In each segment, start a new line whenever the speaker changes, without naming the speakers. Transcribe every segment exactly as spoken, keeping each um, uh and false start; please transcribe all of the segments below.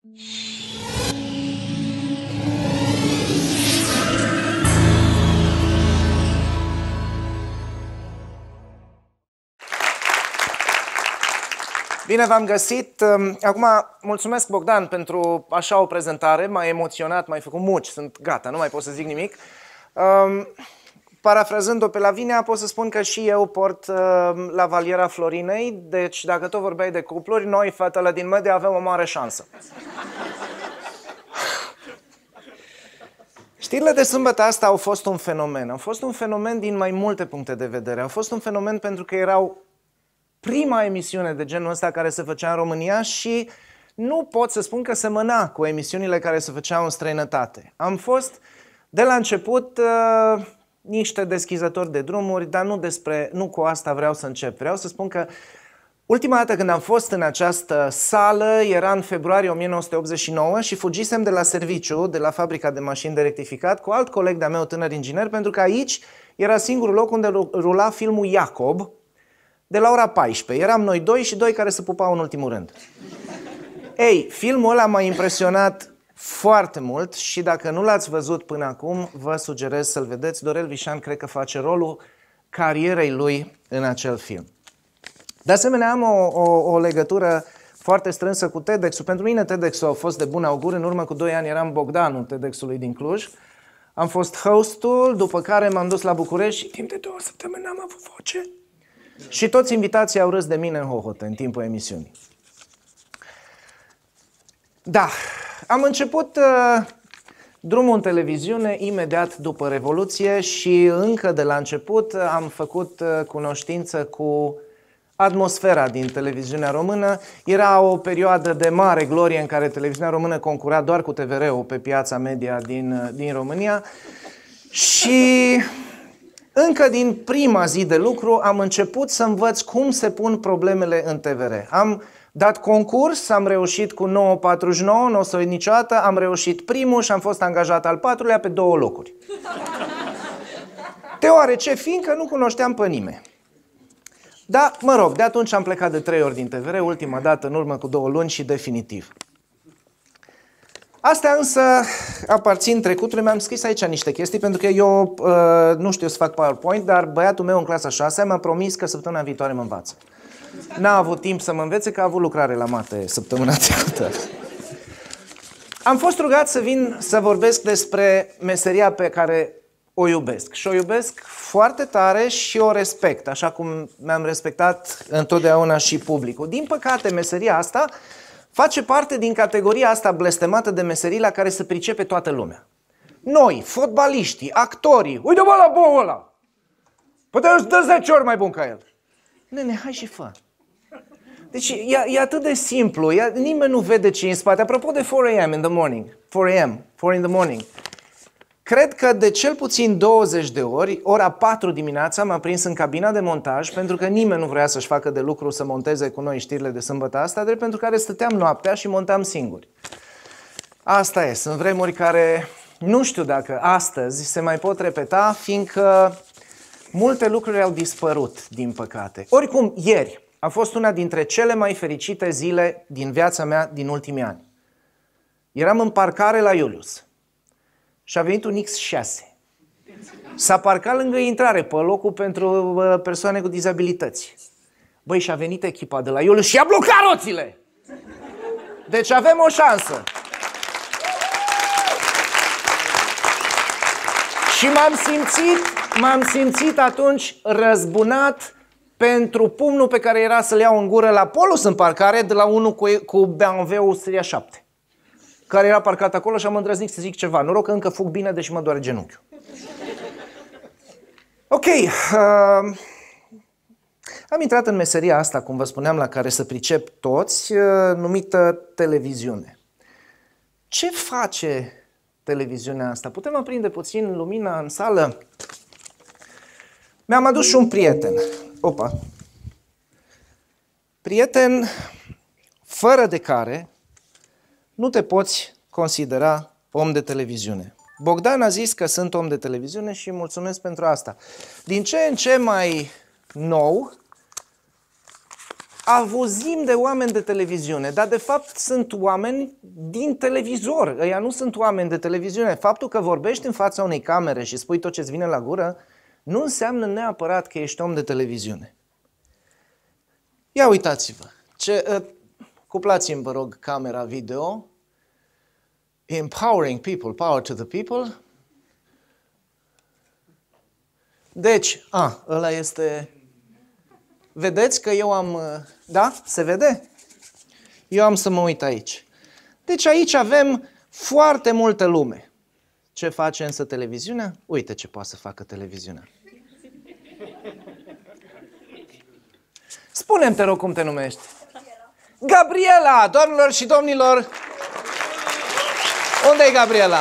Bine v-am găsit. Acum, mulțumesc, Bogdan, pentru așa o prezentare. M-a emoționat, m-ai făcut muci, sunt gata, nu mai pot să zic nimic. Parafrazând-o pe Lavinia, pot să spun că și eu port la valiera Florinei, deci dacă tot vorbeai de cupluri, noi, fetele din medie, avem o mare șansă. Știrile de sâmbătă asta au fost un fenomen. Au fost un fenomen din mai multe puncte de vedere. Au fost un fenomen pentru că erau prima emisiune de genul ăsta care se făcea în România și nu pot să spun că semăna cu emisiunile care se făceau în străinătate. Am fost de la început uh, niște deschizători de drumuri, dar nu, despre, nu cu asta vreau să încep. Vreau să spun că ultima dată când am fost în această sală era în februarie o mie nouă sute optzeci și nouă și fugisem de la serviciu, de la fabrica de mașini de rectificat, cu alt coleg de-a meu, tânăr inginer, pentru că aici era singurul loc unde rula filmul Iacob, de la ora paisprezece. Eram noi doi și doi care se pupau în ultimul rând. Ei, filmul ăla m-a impresionat foarte mult și dacă nu l-ați văzut până acum, vă sugerez să-l vedeți. Dorel Vișan cred că face rolul carierei lui în acel film. De asemenea, am o, o, o legătură foarte strânsă cu TEDx-ul. Pentru mine TEDx-ul a fost de bun augur. În urmă cu doi ani eram Bogdanul TEDx-ului din Cluj. Am fost hostul, după care m-am dus la București și timp de două săptămâni n-am avut voce. Și toți invitații au râs de mine în hohote în timpul emisiunii. Da, am început uh, drumul în televiziune imediat după Revoluție și încă de la început am făcut uh, cunoștință cu atmosfera din televiziunea română. Era o perioadă de mare glorie în care televiziunea română concura doar cu T V R-ul pe piața media din, din România și încă din prima zi de lucru am început să învăț cum se pun problemele în T V R. Am dat concurs, am reușit cu nouă patruzeci și nouă, nu o să uit niciodată, am reușit primul și am fost angajat al patrulea pe două locuri. Deoarece, fiindcă nu cunoșteam pe nimeni. Da, mă rog, de atunci am plecat de trei ori din T V R, ultima dată în urmă cu două luni și definitiv. Astea însă aparțin trecutului. Mi-am scris aici niște chestii pentru că eu uh, nu știu să fac PowerPoint, dar băiatul meu în clasa șasea mi-a promis că săptămâna viitoare mă învață. N-a avut timp să mă învețe, că a avut lucrare la mate săptămâna trecută. Am fost rugat să vin să vorbesc despre meseria pe care o iubesc. Și o iubesc foarte tare și o respect, așa cum mi-am respectat întotdeauna și publicul. Din păcate, meseria asta face parte din categoria asta blestemată de meserii la care se pricepe toată lumea. Noi, fotbaliștii, actorii, uite-mă la bou ăla! Poate eu dă zece ori mai bun ca el. Nene, hai și fă. Deci e, e atât de simplu, e, nimeni nu vede ce e în spate. Apropo de four a m in the morning, four a m, four in the morning. Cred că de cel puțin douăzeci de ori, ora patru dimineața, m-am prins în cabina de montaj, pentru că nimeni nu vrea să-și facă de lucru să monteze cu noi știrile de sâmbătă asta, drept pentru care stăteam noaptea și montam singuri. Asta e, sunt vremuri care nu știu dacă astăzi se mai pot repeta, fiindcă multe lucruri au dispărut, din păcate. Oricum, ieri a fost una dintre cele mai fericite zile din viața mea din ultimii ani. Eram în parcare la Iulius. Și a venit un X șase. S-a parcat lângă intrare, pe locul pentru persoane cu dizabilități. Băi, și a venit echipa de la Iulius și a blocat roțile! Deci avem o șansă. Și m-am simțit, m-am simțit atunci răzbunat pentru pumnul pe care era să-l iau în gură la Polus în parcare de la unul cu, cu B M W-ul seria șapte. Care era parcat acolo și am îndrăznit să zic ceva. Noroc că încă fug bine, deși mă doare genunchiul. Ok. Uh, am intrat în meseria asta, cum vă spuneam, la care să pricep toți, uh, numită televiziune. Ce face televiziunea asta? Putem aprinde puțin lumina în sală? Mi-am adus și un prieten. Opa. Prieten fără de care nu te poți considera om de televiziune. Bogdan a zis că sunt om de televiziune și mulțumesc pentru asta. Din ce în ce mai nou, avuzim de oameni de televiziune, dar de fapt sunt oameni din televizor. Ăia nu sunt oameni de televiziune. Faptul că vorbești în fața unei camere și spui tot ce-ți vine la gură, nu înseamnă neapărat că ești om de televiziune. Ia uitați-vă. Ce, uh, cuplați-mi, vă rog, camera video. Empowering people, power to the people. Deci, a, ăla este... Vedeți că eu am... Da? Se vede? Eu am să mă uit aici. Deci aici avem foarte multă lume. Ce face însă televiziunea? Uite ce poate să facă televiziunea. Spune-mi, te rog, cum te numești? Gabriela! Doamnelor și domnilor! Unde e Gabriela?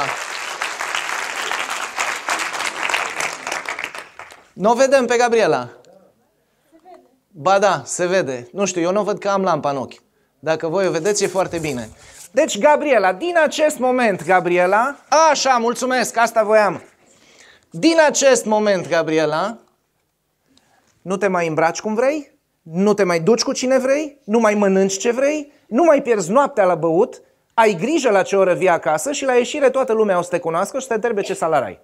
Nu o vedem pe Gabriela. Ba da, se vede. Nu știu, eu nu văd că am lampa în ochi. Dacă voi o vedeți, e foarte bine. Deci, Gabriela, din acest moment, Gabriela... Așa, mulțumesc, asta voiam. Din acest moment, Gabriela, nu te mai îmbraci cum vrei, nu te mai duci cu cine vrei, nu mai mănânci ce vrei, nu mai pierzi noaptea la băut, ai grijă la ce oră vii acasă și la ieșire toată lumea o să te cunoască și să te întrebe ce salar ai.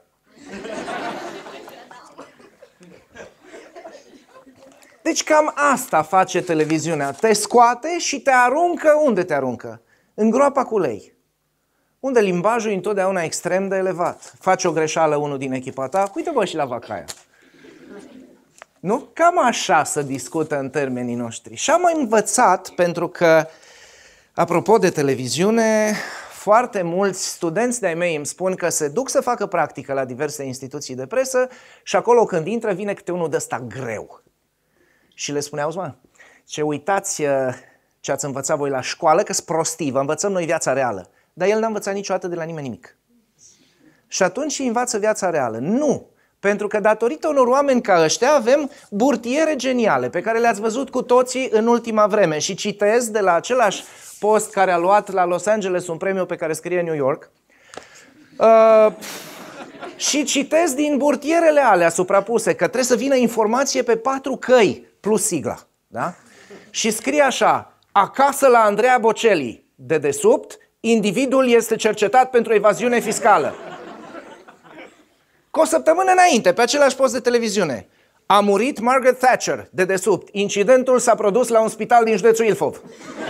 Deci cam asta face televiziunea. Te scoate și te aruncă. Unde te aruncă? În groapa cu lei. Unde limbajul e întotdeauna extrem de elevat. Faci o greșeală unul din echipa ta, uite bă și la vaca aia. Nu? Cam așa se discută în termenii noștri. Și am învățat, pentru că, apropo de televiziune, foarte mulți studenți de-ai mei îmi spun că se duc să facă practică la diverse instituții de presă și acolo când intră vine câte unul de ăsta greu. Și le spune, auzi mă, ce uitați ce ați învățat voi la școală, că-s prostii, vă învățăm noi viața reală. Dar el n-a învățat niciodată de la nimeni nimic. Și atunci îi învață viața reală. Nu! Pentru că datorită unor oameni ca ăștia avem burtiere geniale pe care le-ați văzut cu toții în ultima vreme. Și citez de la același post care a luat la Los Angeles un premiu pe care scrie New York. Uh, și citez din burtierele alea suprapuse că trebuie să vină informație pe patru căi plus sigla. Da? Și scrie așa, acasă la Andreea Bocelli, de desubt, individul este cercetat pentru evaziune fiscală. Cu o săptămână înainte, pe același post de televiziune, a murit Margaret Thatcher, de desubt. Incidentul s-a produs la un spital din județul Ilfov.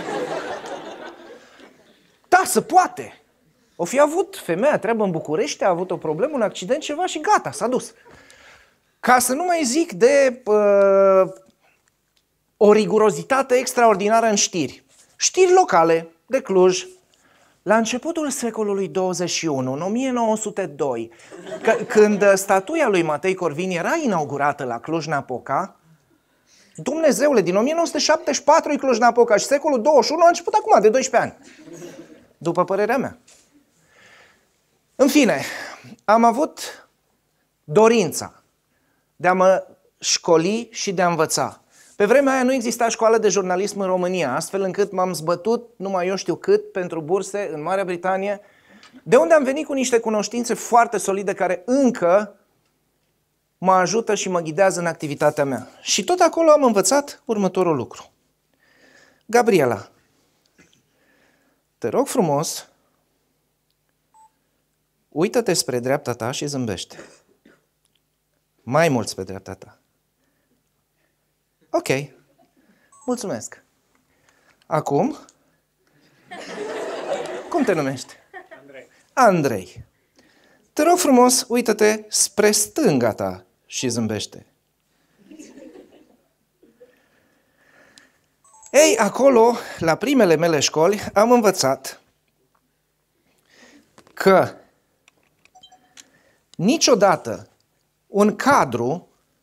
Da, se poate. O fi avut femeia treabă în București, a avut o problemă, un accident, ceva și gata, s-a dus. Ca să nu mai zic de uh, o rigurozitate extraordinară în știri. Știri locale, de Cluj. La începutul secolului douăzeci și unu, în o mie nouă sute doi, când statuia lui Matei Corvin era inaugurată la Cluj-Napoca, Dumnezeule, din o mie nouă sute șaptezeci și patru e Cluj-Napoca și secolul douăzeci și unu a început acum, de doisprezece ani. După părerea mea. În fine, am avut dorința de a mă școli și de a învăța. Pe vremea aia nu exista școală de jurnalism în România, astfel încât m-am zbătut, numai eu știu cât, pentru burse în Marea Britanie, de unde am venit cu niște cunoștințe foarte solide care încă mă ajută și mă ghidează în activitatea mea. Și tot acolo am învățat următorul lucru. Gabriela, te rog frumos, uită-te spre dreapta ta și zâmbește. Mai mult spre dreapta ta. Ok, mulțumesc. Acum, cum te numești?
Andrei.
Andrei. Te rog frumos, uită-te spre stânga ta și zâmbește. Ei, acolo, la primele mele școli, am învățat că niciodată un cadru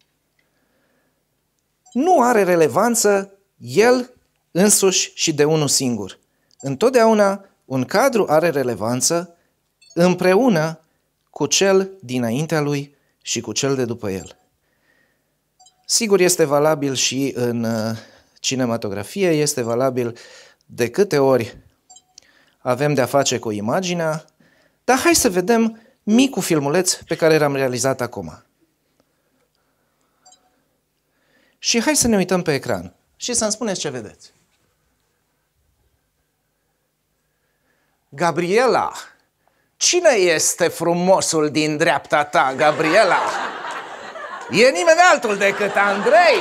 nu are relevanță el însuși și de unul singur. Întotdeauna un cadru are relevanță împreună cu cel dinaintea lui și cu cel de după el. Sigur, este valabil și în cinematografie, este valabil de câte ori avem de-a face cu imaginea, dar hai să vedem micul filmuleț pe care l-am realizat acum. Și hai să ne uităm pe ecran. și să-mi spuneți ce vedeți. Gabriela, cine este frumosul din dreapta ta, Gabriela? E nimeni altul decât Andrei.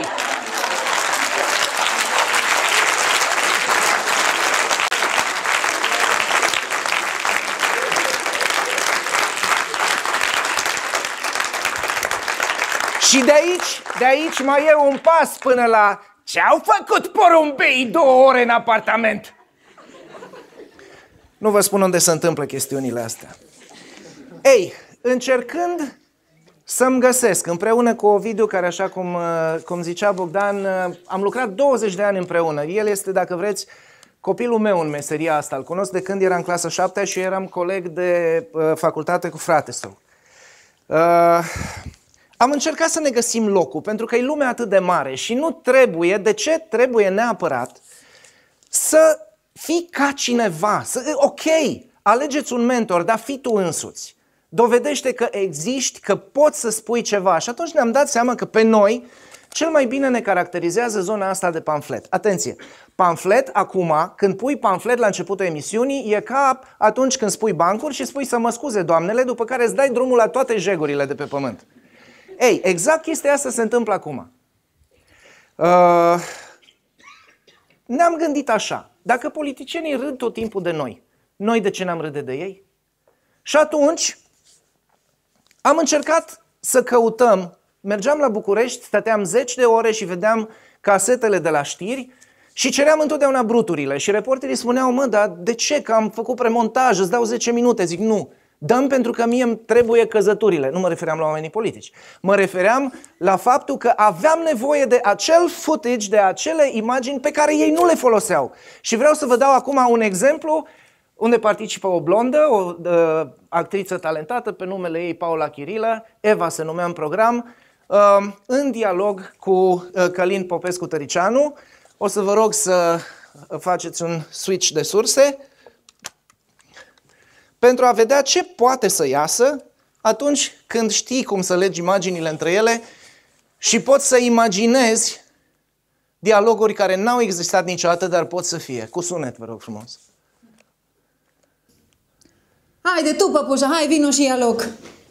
Și de aici, de aici mai e un pas până la ce-au făcut porumbeii două ore în apartament. Nu vă spun unde se întâmplă chestiunile astea. Ei, încercând să-mi găsesc, împreună cu Ovidiu, care așa cum, cum zicea Bogdan, am lucrat douăzeci de ani împreună. El este, dacă vreți, copilul meu în meseria asta. Îl cunosc de când era în clasa șaptea și eram coleg de uh, facultate cu frate său. Uh, am încercat să ne găsim locul, pentru că e lumea atât de mare și nu trebuie, de ce trebuie neapărat să fii ca cineva, să, ok, alegeți un mentor, dar fii tu însuți. Dovedește că existi, că poți să spui ceva. Și atunci ne-am dat seama că pe noi cel mai bine ne caracterizează zona asta de pamflet. Atenție, pamflet acum, când pui pamflet la începutul emisiunii, e ca atunci când spui bancuri și spui să mă scuze doamnele, după care îți dai drumul la toate jegurile de pe pământ. Ei, exact chestia asta se întâmplă acum. Uh, ne-am gândit așa, dacă politicienii râd tot timpul de noi, noi de ce n-am râde de ei? Și atunci am încercat să căutăm, mergeam la București, stăteam zeci de ore și vedeam casetele de la știri și ceream întotdeauna bruturile. Și reporterii spuneau, mă, dar de ce? Că am făcut premontaj, îți dau zece minute. Zic, nu, dăm pentru că mie îmi trebuie căzăturile. Nu mă refeream la oamenii politici. Mă refeream la faptul că aveam nevoie de acel footage, de acele imagini pe care ei nu le foloseau. Și vreau să vă dau acum un exemplu unde participă o blondă, o uh, actriță talentată, pe numele ei Paula Chirilă, Eva se numea în program, uh, în dialog cu uh, Călin Popescu-Tăricianu. O să vă rog să faceți un switch de surse pentru a vedea ce poate să iasă atunci când știi cum să legi imaginile între ele și poți să imaginezi dialoguri care n-au existat niciodată, dar pot să fie. Cu sunet, vă rog frumos.
Haide tu, păpușa, hai, vino și ia loc.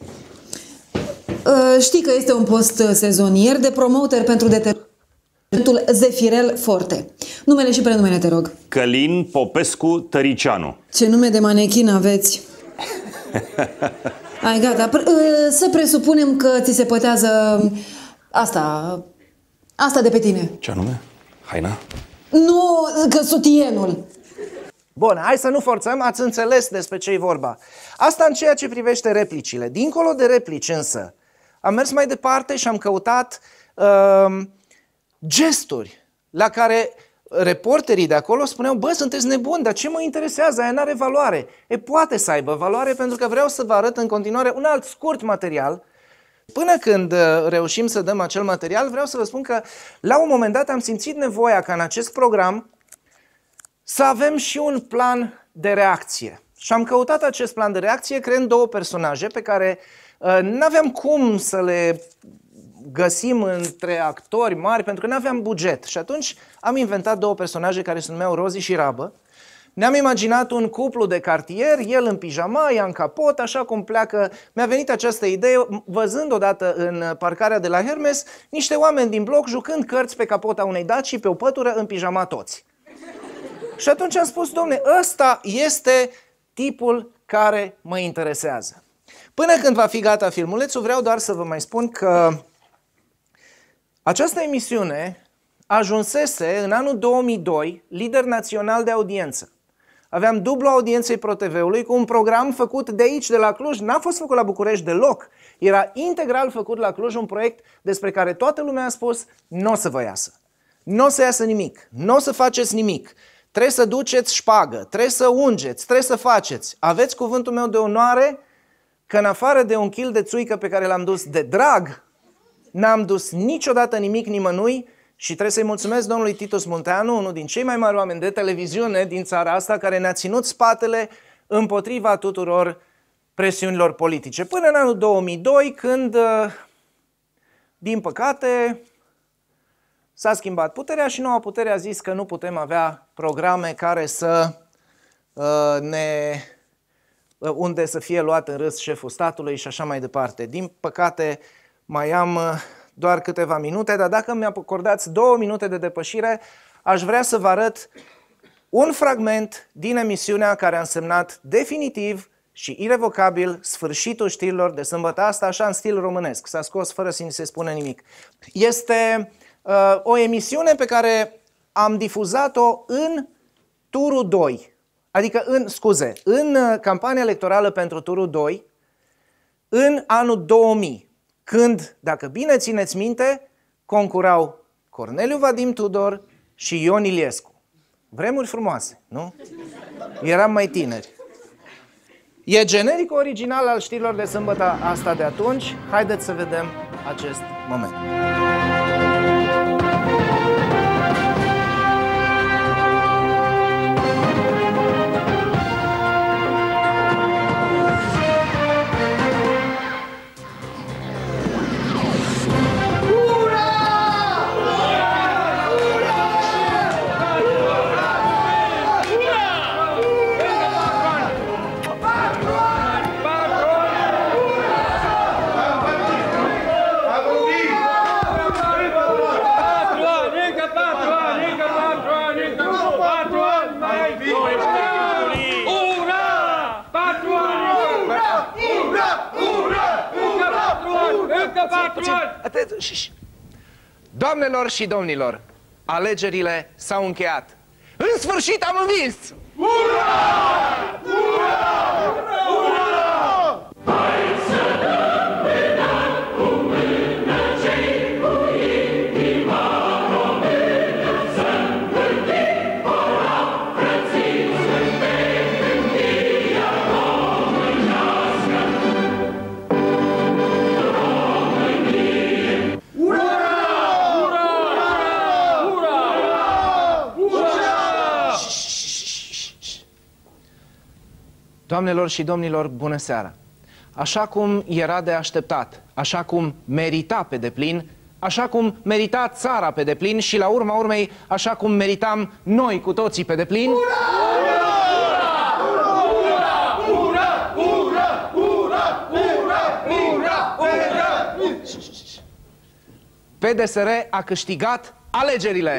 Uh, știi că este un post sezonier de promoter pentru detergentul Zefirel Forte. Numele și prenumele, te rog.
Călin Popescu-Tăricianu.
Ce nume de manechin aveți? Hai, gata. Pre uh, să presupunem că ți se pătează asta, asta de pe tine.
Ce anume? Haina?
Nu, că sutienul.
Bun, hai să nu forțăm, ați înțeles despre ce e vorba. Asta în ceea ce privește replicile. Dincolo de replici însă, am mers mai departe și am căutat uh, gesturi la care reporterii de acolo spuneau, bă, sunteți nebuni, dar ce mă interesează, aia n-are valoare. E, poate să aibă valoare pentru că vreau să vă arăt în continuare un alt scurt material. Până când uh, reușim să dăm acel material, vreau să vă spun că la un moment dat am simțit nevoia ca în acest program să avem și un plan de reacție. Și am căutat acest plan de reacție creând două personaje pe care uh, n-aveam cum să le găsim între actori mari pentru că n-aveam buget. Și atunci am inventat două personaje care se numeau Rozi și Rabă. Ne-am imaginat un cuplu de cartier, el în pijama, ea în capot, așa cum pleacă. Mi-a venit această idee văzând odată în parcarea de la Hermes niște oameni din bloc jucând cărți pe capota unei Daci pe o pătură în pijama toți. Și atunci am spus, domne, ăsta este tipul care mă interesează. Până când va fi gata filmulețul, vreau doar să vă mai spun că această emisiune ajunsese în anul două mii doi lider național de audiență. Aveam dublu audienței Pro T V-ului cu un program făcut de aici, de la Cluj. N-a fost făcut la București deloc. Era integral făcut la Cluj, un proiect despre care toată lumea a spus, nu o să vă iasă. Nu o să iasă nimic. Nu o să faceți nimic. Trebuie să duceți șpagă, trebuie să ungeți, trebuie să faceți. Aveți cuvântul meu de onoare că în afară de un kil de țuică pe care l-am dus de drag, n-am dus niciodată nimic nimănui și trebuie să-i mulțumesc domnului Titus Munteanu, unul din cei mai mari oameni de televiziune din țara asta, care ne-a ținut spatele împotriva tuturor presiunilor politice. Până în anul două mii doi, când, din păcate, S-a schimbat puterea și noua putere a zis că nu putem avea programe care să uh, ne... Uh, unde să fie luat în râs șeful statului și așa mai departe. Din păcate, mai am uh, doar câteva minute, dar dacă mi acordați două minute de depășire, aș vrea să vă arăt un fragment din emisiunea care a însemnat definitiv și irevocabil sfârșitul știrilor de sâmbătă asta, așa în stil românesc. S-a scos fără să ni se spune nimic. Este uh, o emisiune pe care am difuzat-o în turul doi. Adică, în, scuze, în uh, campania electorală pentru turul doi, în anul două mii, când, dacă bine țineți minte, concurau Corneliu Vadim Tudor și Ion Iliescu. Vremuri frumoase, nu? Eram mai tineri. E genericul original al știrilor de sâmbătă asta de atunci. Haideți să vedem acest moment. Doamnelor și domnilor, alegerile s-au încheiat. În sfârșit am învins! Ura! Ura! Ura! Hai să dăm pedal cu mână cei cu inima română, să-mi cârtim ora frății, sunt pe gândirea românească. Românie! Ura! Doamnelor și domnilor, bună seara! Așa cum era de așteptat, așa cum merita pe deplin, așa cum merita țara pe deplin și la urma urmei, așa cum meritam noi cu toții pe deplin... P D S R a câștigat alegerile!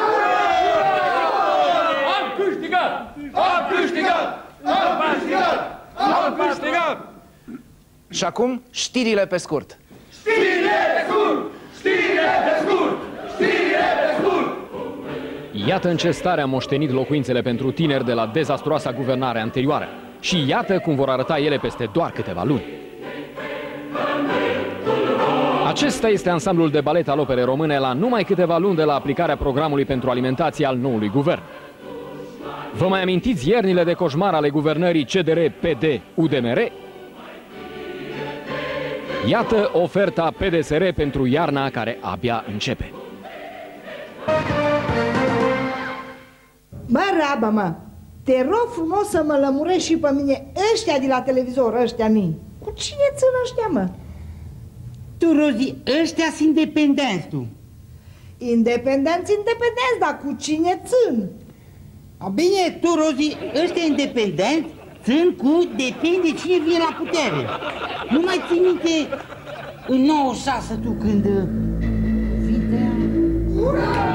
Am câștigat! Am câștigat! Am câștigat! Am câștigat!
Și acum, știrile pe scurt.
Știrile pe scurt! Știrile pe scurt! Știrile pe scurt!
Iată în ce stare am moștenit locuințele pentru tineri de la dezastruoasa guvernare anterioară. Și iată cum vor arăta ele peste doar câteva luni. Acesta este ansamblul de balet al operei române la numai câteva luni de la aplicarea programului pentru alimentație al noului guvern. Vă mai amintiți iernile de coșmar ale guvernării C D R P D U D M R? Iată oferta P D S R pentru iarna care abia începe.
Mă, Raba, mă, te rog frumos să mă lămurești și pe mine ăștia de la televizor, ăștia mii. Cu cine țin ăștia, mă?
Tu, Rozi, ăștia sunt independenți, tu.
Independenți, independenți, dar cu cine țin?
A, bine, tu, Rozi, ăștia independenți țin cu depinde cine vine la putere. Nu mai ții minte în nouăzeci și șase, tu, când videa... Ura!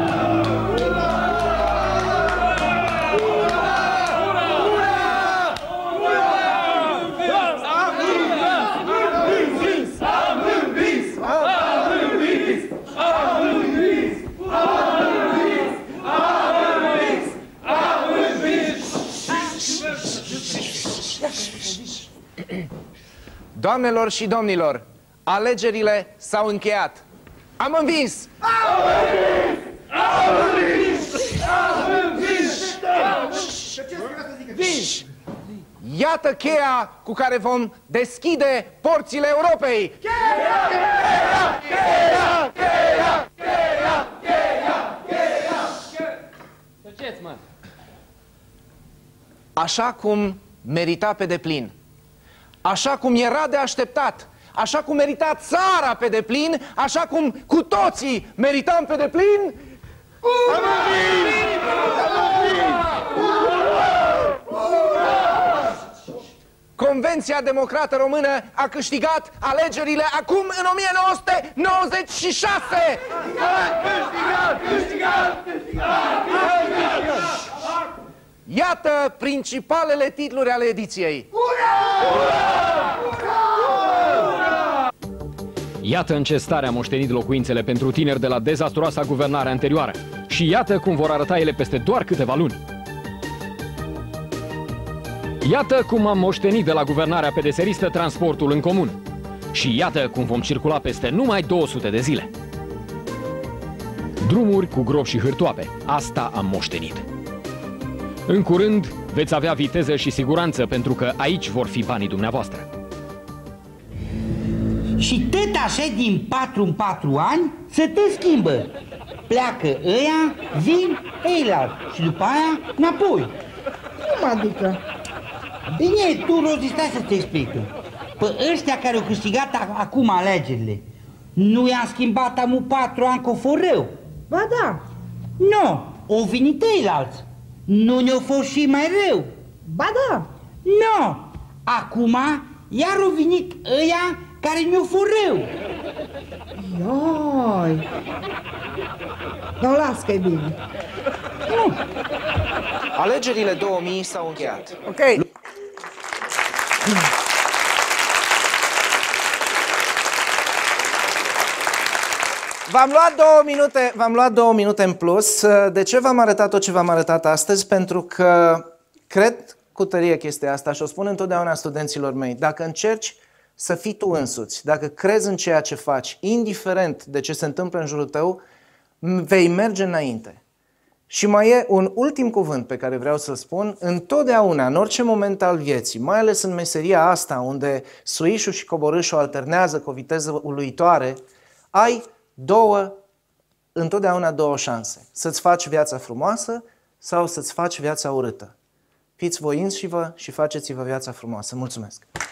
Doamnelor și domnilor, alegerile s-au încheiat. Am învins!
Am învins! Am învins! Am învins!
Iată cheia cu care vom deschide porțile Europei!
Cheia! Cheia! Cheia! Cheia! Cheia! Cheia! Cheia!
Tăceți, mă!
Așa cum merita pe deplin, așa cum era de așteptat, așa cum merita țara pe deplin, așa cum cu toții merităm pe deplin. Convenția Democrată Română a câștigat alegerile acum în o mie nouă sute nouăzeci și șase!
Câștigat! Câștigat! Câștigat!
Iată principalele titluri ale ediției.
Iată în ce stare a moștenit locuințele pentru tineri de la dezastruoasa guvernare anterioară. Și iată cum vor arăta ele peste doar câteva luni. Iată cum am moștenit de la guvernarea pedeseristă transportul în comun. Și iată cum vom circula peste numai două sute de zile. Drumuri cu gropi și hârtoape. Asta am moștenit. În curând veți avea viteză și siguranță, pentru că aici vor fi banii dumneavoastră.
Și tot așa din patru în patru ani se te schimbă. Pleacă ăia, vin eilalți și după aia înapoi.
Cum adică?
Bine, tu, Rozi, stai să te explic. Păi ăștia care au câștigat acum alegerile, nu i-am schimbat amu patru ani cu forău?
Ba da.
Nu, au venit eilalți. Nu ne-au fost și mai rău?
Ba da.
Nu, acum iar au venit ăia care ne-au fost rău.
Ioi. Dar las că e bine.
Nu.
Alegerile două mii s-au încheiat. Ok. V-am luat două minute, v-am luat două minute în plus. De ce v-am arătat tot ce v-am arătat astăzi? Pentru că cred cu tărie chestia asta și o spun întotdeauna studenților mei. Dacă încerci să fii tu însuți, dacă crezi în ceea ce faci, indiferent de ce se întâmplă în jurul tău, vei merge înainte. Și mai e un ultim cuvânt pe care vreau să-l spun. Întotdeauna, în orice moment al vieții, mai ales în meseria asta, unde suișul și coborâșul alternează cu o viteză uluitoare, ai două, întotdeauna două șanse. Să-ți faci viața frumoasă sau să-ți faci viața urâtă. Fiți voinți și vă și faceți-vă viața frumoasă. Mulțumesc!